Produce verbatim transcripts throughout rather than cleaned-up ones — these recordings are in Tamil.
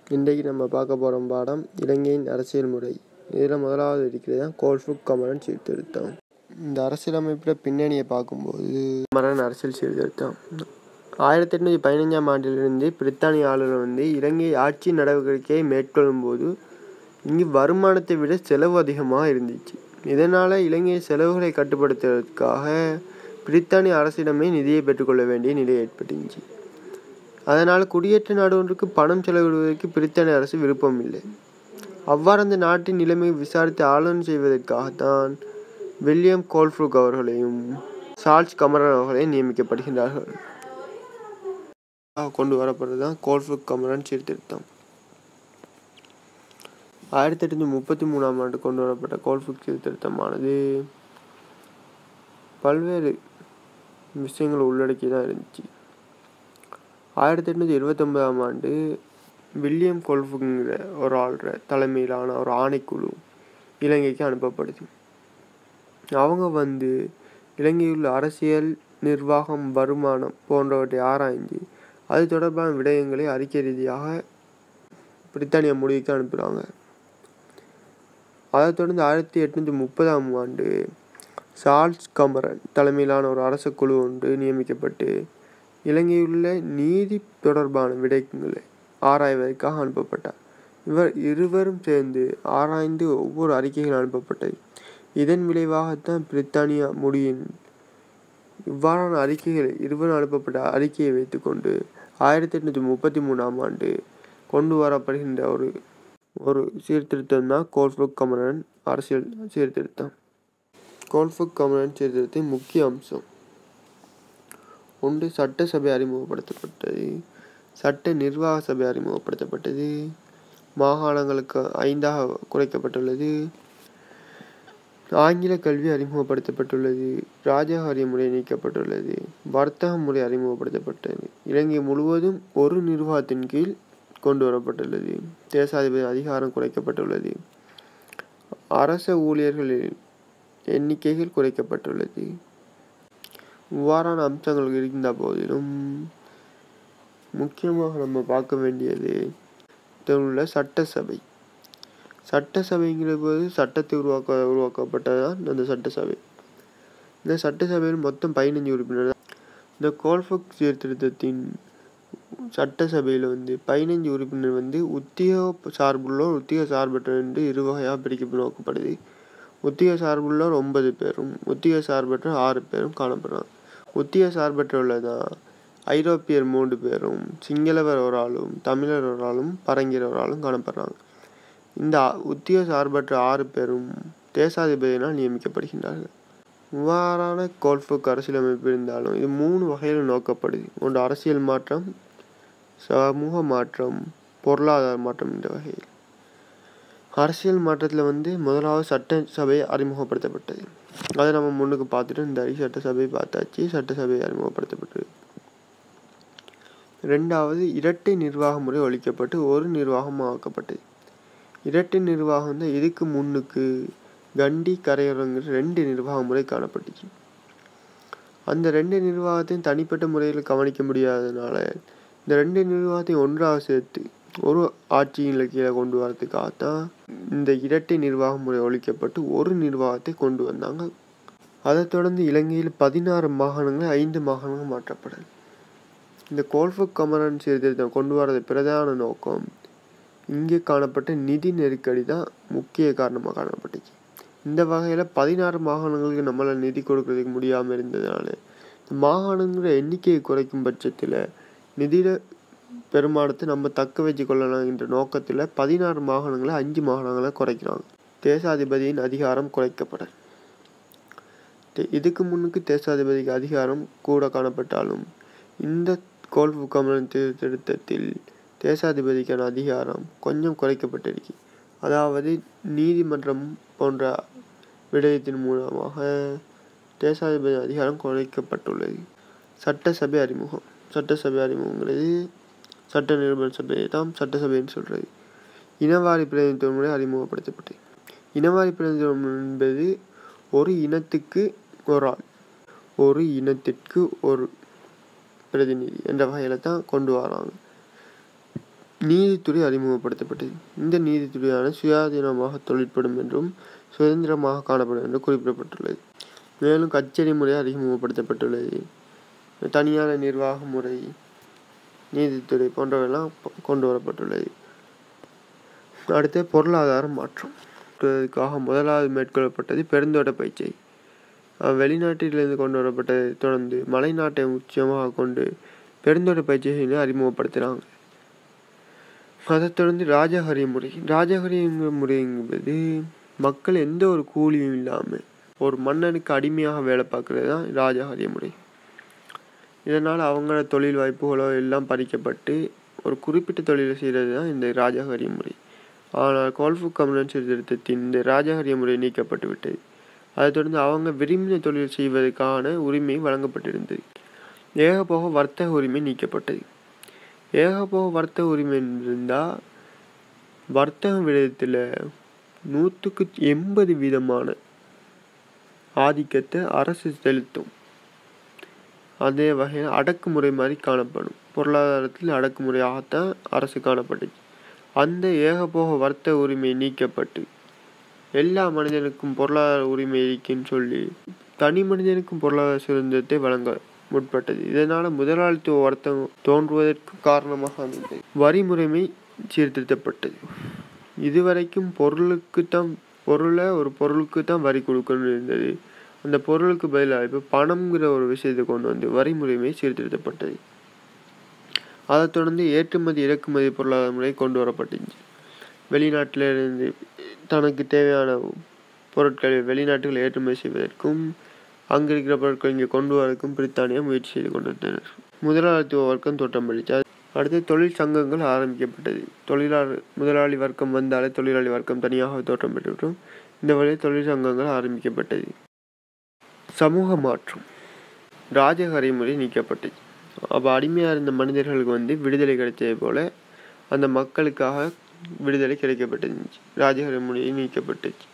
இன்றைக்கு நம்ம பார்க்க போகிற பாடம் இலங்கையின் அரசியல் முறை. இதில் முதலாவது இருக்கிறது தான் கோல்ஃபுக் கமரன் சீர்திருத்தம். இந்த அரசியலமைப்பில் பின்னணியை பார்க்கும்போது கமரன் அரசியல் சீர்திருத்தம் ஆயிரத்தி எட்நூற்றி பதினைஞ்சாம் ஆண்டிலிருந்து பிரித்தானிய ஆளுநர் வந்து இலங்கை ஆட்சி நடவடிக்கையை மேற்கொள்ளும் போது இங்கு வருமானத்தை விட செலவு அதிகமாக இருந்துச்சு. இதனால் இலங்கை செலவுகளை கட்டுப்படுத்துவதற்காக பிரித்தானிய அரசிடமே நிதியை பெற்றுக்கொள்ள வேண்டிய நிலை ஏற்பட்டுச்சு. அதனால் குடியேற்ற நாடு ஒன்றுக்கு பணம் செலவிடுவதற்கு பிரித்தானிய அரசு விருப்பம் இல்லை. அவ்வாறு அந்த நாட்டின் நிலைமையை விசாரித்து ஆலோசனை செய்வதற்காகத்தான் வில்லியம் கோல்ஃபுக் அவர்களையும் சார்ல்ஸ் கமரன் அவர்களையும் நியமிக்கப்படுகின்றார்கள். கொண்டு வரப்படுறதுதான் கோல்ஃபுக் கமரன் சீர்திருத்தம். ஆயிரத்தி எட்நூற்றி முப்பத்தி மூணாம் ஆண்டு கொண்டு வரப்பட்ட கோல்ஃபுக் சீர்திருத்தமானது பல்வேறு விஷயங்களை உள்ளடக்கி தான் இருந்துச்சு. ஆயிரத்தி எட்நூற்றி இருபத்தி ஒன்பதாம் ஆண்டு வில்லியம் கோல்ஃபுக்ங்கிற ஒரு ஆள்ற தலைமையிலான ஒரு ஆணைக்குழு இலங்கைக்கு அனுப்பப்படுது. அவங்க வந்து இலங்கையில் உள்ள அரசியல், நிர்வாகம், வருமானம் போன்றவற்றை ஆராய்ந்து அது தொடர்பான விடயங்களை அறிக்கை ரீதியாக பிரித்தானிய முடிவுக்கு அனுப்புகிறாங்க. அதைத் தொடர்ந்து ஆயிரத்தி எட்நூற்றி முப்பதாம் ஆண்டு சார்ல்ஸ் கமரன் தலைமையிலான ஒரு அரச குழு ஒன்று நியமிக்கப்பட்டு இலங்கையுள்ள நீதி தொடர்பான விடயங்களை ஆராய்வதற்காக அனுப்பப்பட்டார். இவர் இருவரும் சேர்ந்து ஆராய்ந்து ஒவ்வொரு அறிக்கைகள் அனுப்பப்பட்டது. இதன் விளைவாகத்தான் பிரித்தானியா முடியின் இவ்வாறான அறிக்கைகளை இருவரும் அனுப்பப்பட்ட அறிக்கையை வைத்துக்கொண்டு ஆயிரத்தி எட்நூற்றி முப்பத்தி மூணாம் ஆண்டு கொண்டு வரப்படுகின்ற ஒரு ஒரு சீர்திருத்தம் தான் கோல்ஃபுக் கமரன் அரசியல் சீர்திருத்தம். கோல்ஃபுக் கமரன் சீர்திருத்தத்தின் முக்கிய அம்சம் ஒன்று, சட்டசபை அறிமுகப்படுத்தப்பட்டது. சட்ட நிர்வாக சபை அறிமுகப்படுத்தப்பட்டது. மாகாணங்களுக்கு ஐந்தாக குறைக்கப்பட்டுள்ளது. ஆங்கில கல்வி அறிமுகப்படுத்தப்பட்டுள்ளது. ராஜகாரிய முறை நீக்கப்பட்டுள்ளது. வர்த்தக முறை அறிமுகப்படுத்தப்பட்டது. இலங்கை முழுவதும் ஒரு நிர்வாகத்தின் கீழ் கொண்டு வரப்பட்டுள்ளது. தேசாதிபதி அதிகாரம் குறைக்கப்பட்டுள்ளது. அரச ஊழியர்களின் எண்ணிக்கைகள் குறைக்கப்பட்டுள்ளது. இவ்வாறான அம்சங்கள் இருந்த போதிலும் முக்கியமாக நம்ம பார்க்க வேண்டியது உள்ள சட்டசபை. சட்டசபைங்கிற போது சட்டத்தை உருவாக்க உருவாக்கப்பட்டதான் அந்த சட்டசபை. இந்த சட்டசபையில் மொத்தம் பதினஞ்சு உறுப்பினர். இந்த கோல்ஃபுக் சீர்திருத்தத்தின் சட்டசபையில் வந்து பதினஞ்சு உறுப்பினர் வந்து உத்தியோக சார்புள்ளோர், உத்தியோக சார்பற்ற என்று இரு வகையாக பிரிக்க நோக்கப்படுது. உத்தியோக சார்புள்ளோர் ஒன்பது பேரும், உத்தியோக சார்பற்ற ஆறு பேரும் காணப்படுறாங்க. உத்தியோக சார்பற்றுள்ளதான் ஐரோப்பியர் மூன்று பேரும், சிங்களவர் ஒரு ஆளும், தமிழர் ஒரு ஆளும், பரங்கியர் ஒரு ஆளும் காணப்படுறாங்க. இந்த உத்தியோக சார்பற்ற ஆறு பேரும் தேசாதிபதியினால் நியமிக்கப்படுகின்றார்கள். இவ்வாறான கோல்ஃபுக் அரசியலமைப்பு இருந்தாலும் இது மூணு வகையில் நோக்கப்படுது. ஒன்று அரசியல் மாற்றம், சமூக மாற்றம், பொருளாதார மாற்றம். என்ற வகையில் அரசியல் மாற்றத்தில் வந்து முதலாவது சட்டசபை அறிமுகப்படுத்தப்பட்டது. அதை நம்ம முன்னுக்கு பார்த்துட்டு இந்த சட்டசபை பார்த்தாச்சு. சட்டசபை அறிமுகப்படுத்தப்பட்டது. ரெண்டாவது இரட்டை நிர்வாக முறை ஒழிக்கப்பட்டு ஒரு நிர்வாகம் ஆக்கப்பட்டது. இரட்டை நிர்வாகம் தான் இதுக்கு முன்னுக்கு கண்டி, கரையோரங்கிற ரெண்டு நிர்வாக முறை காணப்பட்டுச்சு. அந்த ரெண்டு நிர்வாகத்தையும் தனிப்பட்ட முறையில் கவனிக்க முடியாததுனால இந்த ரெண்டு நிர்வாகத்தையும் ஒன்றாக சேர்த்து ஒரு ஆட்சியின் கீழே கொண்டு வரதுக்காகத்தான் இந்த இரட்டை நிர்வாக முறை ஒழிக்கப்பட்டு ஒரு நிர்வாகத்தை கொண்டு வந்தாங்க. அதைத் தொடர்ந்து இலங்கையில் பதினாறு மாகாணங்கள் ஐந்து மாகாணங்கள் மாற்றப்படும். இந்த கோல்ஃபுக் கமரன் சீர்திருத்தம் கொண்டு வரது பிரதான நோக்கம் இங்கே காணப்பட்ட நிதி நெருக்கடி தான் முக்கிய காரணமாக காணப்பட்டுச்சு. இந்த வகையில் பதினாறு மாகாணங்களுக்கு நம்மளால் நிதி கொடுக்கறதுக்கு முடியாமல் இருந்ததுனால இந்த மாகாணங்கிற எண்ணிக்கையை குறைக்கும் பட்சத்தில் நிதியில் பெருமானத்தை நம்ம தக்க வச்சு கொள்ளலாம் என்ற நோக்கத்தில் பதினாறு மாகாணங்களை அஞ்சு மாகாணங்களை குறைக்கிறாங்க. தேசாதிபதியின் அதிகாரம் குறைக்கப்பட. இதுக்கு முன்னுக்கு தேசாதிபதிக்கு அதிகாரம் கூட காணப்பட்டாலும் இந்த கோல்ஃபுக் கமரன் திருத்தத்தில் தேசாதிபதிக்கான அதிகாரம் கொஞ்சம் குறைக்கப்பட்டிருக்கு. அதாவது நீதிமன்றம் போன்ற விடயத்தின் மூலமாக தேசாதிபதி அதிகாரம் குறைக்கப்பட்டுள்ளது. சட்டசபை அறிமுகம். சட்டசபை அறிமுகங்கிறது சட்ட நிருபண சபையை தான் சட்டசபைன்னு சொல்கிறது. இனவாரி பிரதிநிதித்துவ முறை அறிமுகப்படுத்தப்பட்டது. இனவாரி பிரதிநிதித்துவம் என்பது ஒரு இனத்துக்கு ஒரு ஆள், ஒரு இனத்திற்கு ஒரு பிரதிநிதி என்ற வகையில் தான் கொண்டு வராங்க. நீதித்துறை அறிமுகப்படுத்தப்பட்டது. இந்த நீதித்துறையான சுயாதீனமாக தொழிற்படும் என்றும் சுதந்திரமாக காணப்படும் என்றும் குறிப்பிடப்பட்டுள்ளது. மேலும் கச்சேரி முறை அறிமுகப்படுத்தப்பட்டுள்ளது. தனியார் நிர்வாக முறை, நீதித்துறை போன்றவையெல்லாம் கொண்டு வரப்பட்டுள்ளது. அடுத்து பொருளாதார மாற்றம் க்காக முதலாவது மேற்கொள்ளப்பட்டது பெருந்தோட்ட பயிற்சி. வெளிநாட்டிலிருந்து கொண்டு வரப்பட்டதை தொடர்ந்து மலைநாட்டை முக்கியமாக கொண்டு பெருந்தோட்ட பயிற்சிகளை அறிமுகப்படுத்தினாங்க. அதைத் தொடர்ந்து ராஜஹரிய முறை. ராஜஹரிய முறை என்பது மக்கள் எந்த ஒரு கூலியும் இல்லாமல் ஒரு மன்னனுக்கு அடிமையாக வேலை பார்க்கறது தான் ராஜஹரிய முறை. இதனால் அவங்களோட தொழில் வாய்ப்புகளோ எல்லாம் பறிக்கப்பட்டு ஒரு குறிப்பிட்ட தொழிலை செய்கிறது தான் இந்த ராஜஹரிய முறை. ஆனால் கோல்ஃபுக் கம்யூனல் சீர்திருத்தத்தின் இந்த ராஜஹரிய முறை நீக்கப்பட்டு விட்டது. அதைத் தொடர்ந்து அவங்க விரும்பின தொழில் செய்வதற்கான உரிமை வழங்கப்பட்டிருந்தது. ஏகபோக வர்த்தக உரிமை நீக்கப்பட்டது. ஏகபோக வர்த்தக உரிமை இருந்தால் வர்த்தக விடயத்தில் நூற்றுக்கு எண்பது வீதமான ஆதிக்கத்தை அரசு செலுத்தும். அதே வகையில் அடக்குமுறை மாதிரி காணப்படும். பொருளாதாரத்தில் அடக்குமுறையாகத்தான் அரசு காணப்பட்டுச்சு. அந்த ஏகபோக வர்த்தக உரிமை நீக்கப்பட்டு எல்லா மனிதனுக்கும் பொருளாதார உரிமை இருக்குன்னு சொல்லி தனி மனிதனுக்கும் பொருளாதார சுதந்திரத்தை வழங்க முற்பட்டது. இதனால் முதலாளித்துவ வர்த்தகம் தோன்றுவதற்கு காரணமாக அமைந்தது. வரி முறைமை சீர்திருத்தப்பட்டது. இதுவரைக்கும் பொருளுக்கு தான் பொருளை ஒரு பொருளுக்கு தான் வரி கொடுக்கணும் இருந்தது. அந்த பொருளுக்கு பதிலாக இப்போ பணம்ங்கிற ஒரு விஷயத்தை கொண்டு வந்து வரி முறைமை சீர்திருத்தப்பட்டது. அதைத் தொடர்ந்து ஏற்றுமதி இறக்குமதி பொருளாதார முறை கொண்டு வரப்பட்டுச்சு. வெளிநாட்டில் இருந்து தனக்கு தேவையான பொருட்களை வெளிநாட்டுகள் ஏற்றுமதி செய்வதற்கும் அங்கே இருக்கிற பொருட்கள் இங்கே கொண்டு வரதுக்கும் பிரித்தானியா முயற்சி செய்து கொண்டிருந்தனர். முதலாளித்துவ வர்க்கம் தோற்றம் அளித்தது. அடுத்து தொழில் சங்கங்கள் ஆரம்பிக்கப்பட்டது. தொழிலாளர் முதலாளி வர்க்கம் வந்தாலே தொழிலாளி வர்க்கம் தனியாக தோற்றம் பெற்றுவிட்டோம். இந்த வழியில் தொழில் சங்கங்கள் ஆரம்பிக்கப்பட்டது. சமூக மாற்றம். ராஜஹரிய முறை நீக்கப்பட்டது. அப்போ அடிமையாக இருந்த மனிதர்களுக்கு வந்து விடுதலை கிடைச்சது போல அந்த மக்களுக்காக விடுதலை கிடைக்கப்பட்டுச்சு. ராஜஹரிய முறை நீக்கப்பட்டுச்சு.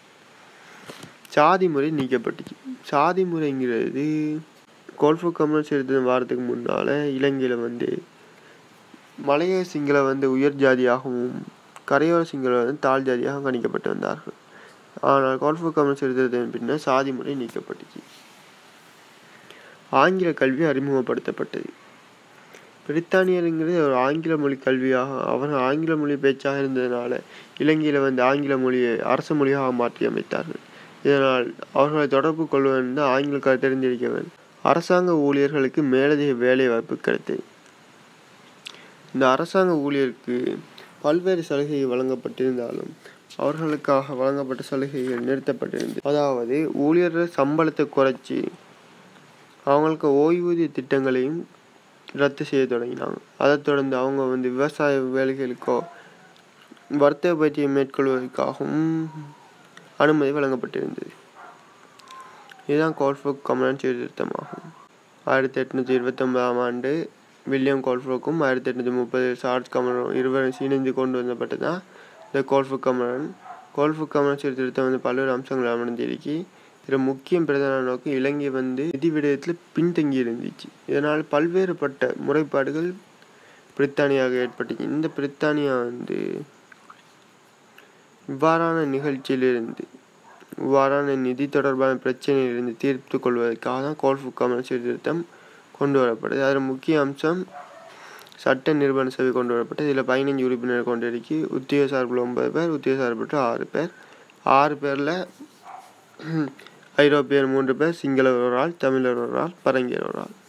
சாதி முறை நீக்கப்பட்டுச்சு. சாதி முறைங்கிறது கோல்ஃபுக் கம்யூனல் சீர்திருத்தம் வாரத்துக்கு முன்னால் இலங்கையில் வந்து மலைய சிங்கள வந்து உயர் ஜாதியாகவும் கரையோர சிங்கள வந்து தாழ் ஜாதியாகவும் கணிக்கப்பட்டு வந்தார்கள். ஆனால் கோல்ஃபுக் கம்யூனல் சீர்திருத்தத்தின் பின்னர் சாதி முறை நீக்கப்பட்டுச்சு. ஆங்கில கல்வி அறிமுகப்படுத்தப்பட்டது. பிரித்தானியருங்கிறது ஒரு ஆங்கில மொழி கல்வியாக அவர்கள் ஆங்கில மொழி பேச்சாக இருந்ததுனால இலங்கையில் வந்து ஆங்கில மொழியை அரசு மொழியாக மாற்றி அமைத்தார்கள். இதனால் அவர்களை தொடர்பு கொள்வதென்று ஆங்கில தெரிந்திருக்கவன் அரசாங்க ஊழியர்களுக்கு மேலதிக வேலை வாய்ப்பு கிடைத்தது. இந்த அரசாங்க ஊழியருக்கு பல்வேறு சலுகைகள் வழங்கப்பட்டிருந்தாலும் அவர்களுக்காக வழங்கப்பட்ட சலுகைகள் நிறுத்தப்பட்டிருந்தது. அதாவது ஊழியர்கள் சம்பளத்தை குறைச்சி அவங்களுக்கு ஓய்வூதிய திட்டங்களையும் ரத்து செய்ய தொடங்கினாங்க. அதைத் தொடர்ந்து அவங்க வந்து விவசாய வேலைகளுக்கோ வர்த்தக பயிற்சியை மேற்கொள்வதற்காகவும் அனுமதி வழங்கப்பட்டிருந்தது. இதுதான் கோல்ஃபுக் கம்யூனல் சீர்திருத்தமாகும். ஆயிரத்தி எட்நூற்றி இருபத்தி ஒன்பதாம் ஆண்டு வில்லியம் கோல்ஃபுக்கும் ஆயிரத்தி எட்நூற்றி முப்பது சார்ஜ் கமரனும் இருவரும் இணைந்து கொண்டு வந்தப்பட்டது தான் இந்த கோல்ஃபுக் கமரன். கோல்ஃபுக் கம்யூனல் சீர்திருத்தம் வந்து பல்வேறு அம்சங்கள் அமர்ந்திருக்கி இதில் முக்கியம் பிரதான நோக்கம் இலங்கை வந்து நிதி விடயத்தில் பின்தங்கி இருந்துச்சு. இதனால் பல்வேறுபட்ட முறைப்பாடுகள் பிரித்தானியாக ஏற்பட்டுச்சு. இந்த பிரித்தானியா வந்து இவ்வாறான நிகழ்ச்சியிலிருந்து இவ்வாறான நிதி தொடர்பான பிரச்சனையிலிருந்து தீர்த்து கொள்வதற்காக தான் கோல்ஃபுக் கம்யூனல் சீர்திருத்தம் கொண்டு வரப்பட்டது. அதில் முக்கிய அம்சம் சட்ட நிறுவன சபை கொண்டு வரப்பட்டது. இதில் பதினைஞ்சு உறுப்பினர் கொண்டிருக்கி உத்தியோக சார்பில் ஒன்பது பேர், உத்தியோக சார்பற்ற ஆறு பேர். ஆறு பேரில் ஐரோப்பியர் மூன்று பேர், சிங்களவர் ஒரு ஆள், தமிழர் ஒரு ஆள், பரங்கியர் ஒரு ஆள்.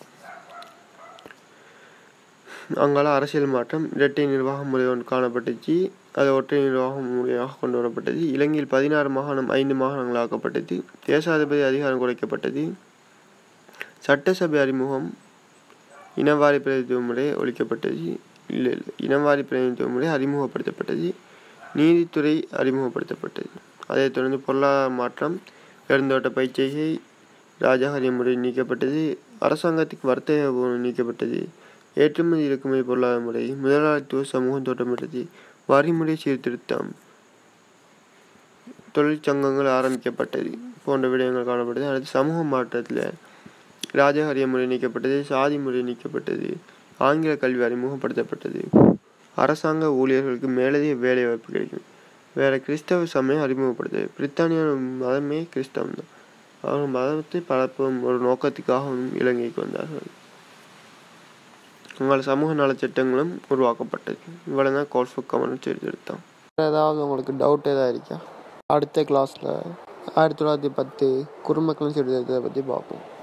அங்கால அரசியல் மாற்றம் இரட்டை நிர்வாக முறை ஒன்று காணப்பட்டுச்சு. அது ஒற்றை நிர்வாக முறையாக கொண்டு வரப்பட்டது. இலங்கையில் பதினாறு மாகாணம் ஐந்து மாகாணங்கள் ஆக்கப்பட்டது. தேசாதிபதி அதிகாரம் குறைக்கப்பட்டது. சட்டசபை அறிமுகம். இனவாரி பிரதிநிதித்துவ முறை ஒழிக்கப்பட்டது. இல்லை இல்லை இனவாரி பிரதிநிதித்துவ முறை அறிமுகப்படுத்தப்பட்டது. நீதித்துறை அறிமுகப்படுத்தப்பட்டது. அதைத் தொடர்ந்து பொருளாதார மாற்றம். பெருந்தோட்ட பயிற்சிகை ராஜஹரிய முறை நீக்கப்பட்டது. அரசாங்கத்துக்கு வர்த்தக நீக்கப்பட்டது. ஏற்றுமதி இறக்குமதி பொருளாதார முறை. முதலாளித்துவ சமூகம் தோற்றமிட்டது. வரிமுறை சீர்திருத்தம். தொழிற்சங்கங்கள் ஆரம்பிக்கப்பட்டது போன்ற விடயங்கள் காணப்பட்டது. அடுத்து சமூக மாற்றத்தில் ராஜஹரிய முறை நீக்கப்பட்டது. சாதி முறை நீக்கப்பட்டது. ஆங்கில கல்வி அறிமுகப்படுத்தப்பட்டது. அரசாங்க ஊழியர்களுக்கு மேலதிக வேலை வாய்ப்பு கிடைக்கும். வேறு கிறிஸ்தவ சமயம் அறிமுகப்படுது. பிரித்தானிய மதமே கிறிஸ்தவம் தான். அவர்கள் மதத்தை பரப்பும் ஒரு நோக்கத்துக்காகவும் இலங்கைக்கு வந்தார்கள். உங்கள் சமூக நலச்சட்டங்களும் உருவாக்கப்பட்டது. இவ்வளோ தான் கோல்ஃபுக் கவர்னர் சீர்திருத்தம். ஏதாவது உங்களுக்கு டவுட் ஏதாவது இருக்கா? அடுத்த கிளாஸில் ஆயிரத்தி தொள்ளாயிரத்தி பத்து குடிமக்களின் சீர்திருத்தத்தை பற்றி பார்ப்போம்.